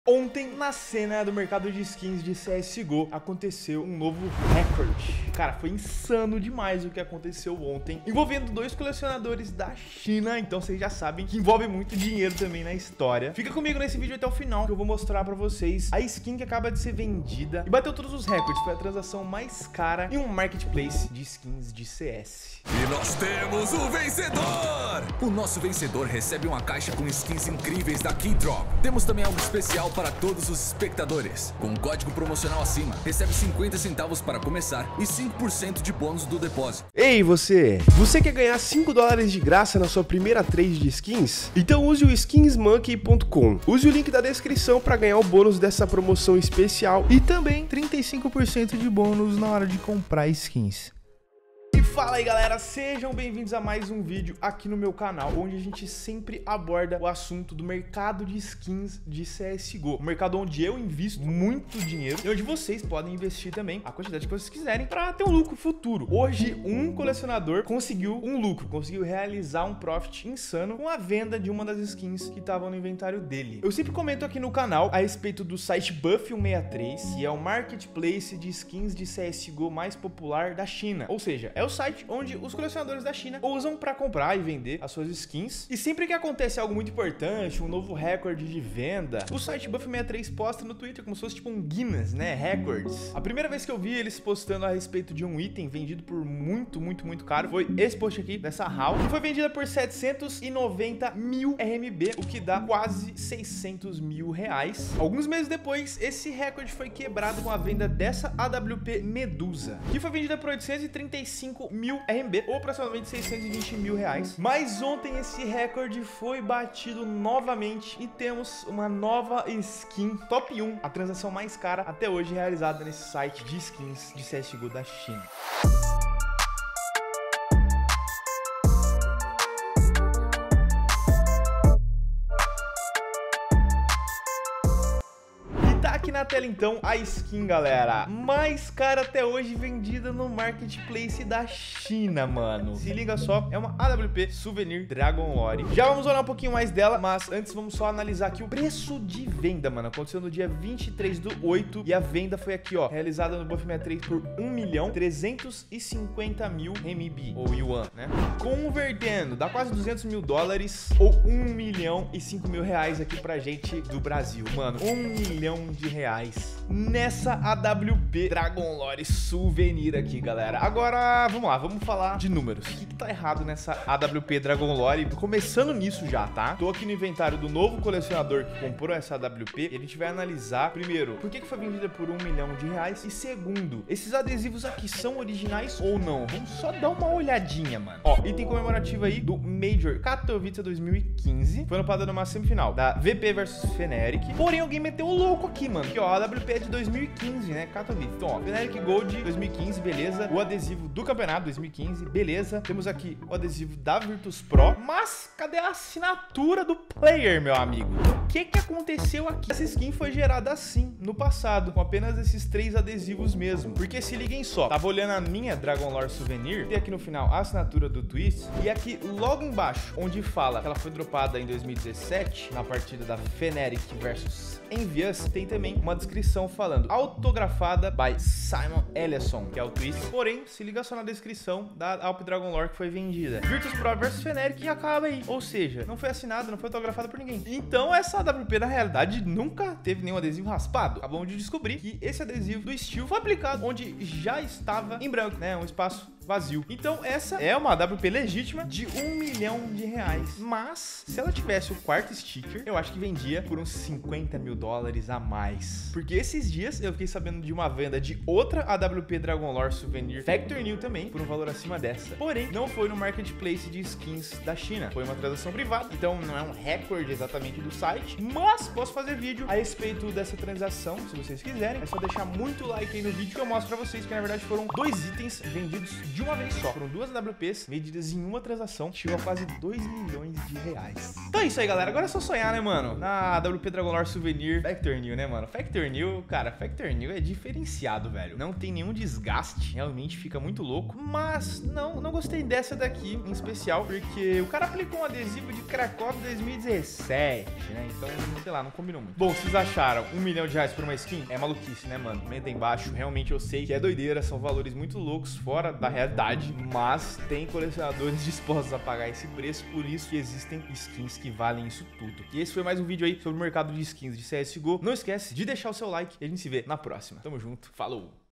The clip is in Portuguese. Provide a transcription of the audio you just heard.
Ontem, na cena do mercado de skins de CSGO, aconteceu um novo recorde. Cara, foi insano demais o que aconteceu ontem, envolvendo dois colecionadores da China. Então vocês já sabem que envolve muito dinheiro também na história. Fica comigo nesse vídeo até o final, que eu vou mostrar pra vocês a skin que acaba de ser vendida e bateu todos os recordes. Foi a transação mais cara em um marketplace de skins de CS. E nós temos o vencedor! O nosso vencedor recebe uma caixa com skins incríveis da Keydrop. Temos também algo especial para todos os espectadores. Com um código promocional acima, recebe 50 centavos para começar e 5% de bônus do depósito. Ei, você! Você quer ganhar $5 de graça na sua primeira trade de skins? Então use o skinsmonkey.com. Use o link da descrição para ganhar o bônus dessa promoção especial e também 35% de bônus na hora de comprar skins. Fala aí galera, sejam bem-vindos a mais um vídeo aqui no meu canal, onde a gente sempre aborda o assunto do mercado de skins de CSGO. Um mercado onde eu invisto muito dinheiro e onde vocês podem investir também a quantidade que vocês quiserem para ter um lucro futuro. Hoje, um colecionador conseguiu um lucro, conseguiu realizar um profit insano com a venda de uma das skins que estavam no inventário dele. Eu sempre comento aqui no canal a respeito do site Buff163, que é o marketplace de skins de CSGO mais popular da China. Ou seja, é o site onde os colecionadores da China usam para comprar e vender as suas skins. E sempre que acontece algo muito importante, um novo recorde de venda, o site Buff163 posta no Twitter como se fosse tipo um Guinness, né? Records. A primeira vez que eu vi eles postando a respeito de um item vendido por muito caro foi esse post aqui, dessa HAL, que foi vendida por 790 mil RMB, o que dá quase 600 mil reais. Alguns meses depois, esse recorde foi quebrado com a venda dessa AWP Medusa, que foi vendida por 835 mil RMB, ou aproximadamente 620 mil reais. Mas ontem esse recorde foi batido novamente e temos uma nova skin top 1, a transação mais cara até hoje realizada nesse site de skins de CSGO da China. Aqui na tela então a skin, galera, mais cara até hoje vendida no marketplace da China, mano. Se liga só, é uma AWP Souvenir Dragon Lore. Já vamos olhar um pouquinho mais dela, mas antes vamos só analisar aqui o preço de venda, mano. Aconteceu no dia 23/8 e a venda foi aqui, ó, realizada no Buff163 por 1.350.000 RMB, ou yuan, né? Convertendo, dá quase 200 mil dólares, ou 1.005.000 reais aqui pra gente do Brasil, mano. 1 milhão de reais nessa AWP Dragon Lore Souvenir aqui, galera. Agora, vamos lá, vamos falar de números. O que tá errado nessa AWP Dragon Lore? Começando nisso já, tá? Tô aqui no inventário do novo colecionador que comprou essa AWP e a gente vai analisar, primeiro, por que foi vendida por 1 milhão de reais e segundo, esses adesivos aqui são originais ou não? Vamos só dar uma olhadinha, mano. Ó, item comemorativo aí do Major Katowice 2015. Foi upado numa semifinal da VP versus Fnatic. Porém, alguém meteu o louco aqui, mano. Aqui, ó, a AWP é de 2015, né? Katowice. Então, ó, Fnatic Gold 2015, beleza. O adesivo do campeonato 2015, beleza. Temos aqui o adesivo da Virtus Pro. Mas, cadê a assinatura do player, meu amigo? O que aconteceu aqui? Essa skin foi gerada assim, no passado, com apenas esses 3 adesivos mesmo. Porque se liguem só, tava olhando a minha Dragon Lore Souvenir, tem aqui no final a assinatura do Twist, e aqui logo embaixo, onde fala que ela foi dropada em 2017, na partida da Fnatic versus Envious, tem também uma descrição falando autografada by Simon Ellison, que é o Twist. Porém, se liga só na descrição da Alp Dragon Lore que foi vendida. Virtus Pro vs Fnatic e acaba aí. Ou seja, não foi assinada, não foi autografada por ninguém. Então essa AWP na realidade nunca teve nenhum adesivo raspado. Acabamos de descobrir que esse adesivo do Steel foi aplicado onde já estava em branco, né? Um espaço vazio. Então essa é uma AWP legítima de 1 milhão de reais. Mas se ela tivesse o quarto sticker, eu acho que vendia por uns 50 mil dólares a mais. Porque esses dias eu fiquei sabendo de uma venda de outra AWP Dragon Lore Souvenir Factor New também, por um valor acima dessa. Porém, não foi no marketplace de skins da China. Foi uma transação privada, então não é um recorde exatamente do site. Mas posso fazer vídeo a respeito dessa transação, se vocês quiserem. É só deixar muito like aí no vídeo que eu mostro pra vocês que na verdade foram 2 itens vendidos de uma vez só. Foram 2 AWPs medidas em uma transação, chegou a quase 2 milhões de reais. Então é isso aí, galera. Agora é só sonhar, né, mano? Na AWP Dragon Lore Souvenir Factor New, né, mano? Factor New, cara, Factor New é diferenciado, velho. Não tem nenhum desgaste, realmente fica muito louco. Mas não gostei dessa daqui em especial, porque o cara aplicou um adesivo de Krakow 2017, né? Então, sei lá, não combinou muito. Bom, vocês acharam 1 milhão de reais por uma skin? É maluquice, né, mano? Comenta aí embaixo. Realmente eu sei que é doideira, são valores muito loucos, fora da realidade. Mas tem colecionadores dispostos a pagar esse preço, por isso que existem skins que valem isso tudo. E esse foi mais um vídeo aí sobre o mercado de skins de CSGO. Não esquece de deixar o seu like e a gente se vê na próxima. Tamo junto, falou!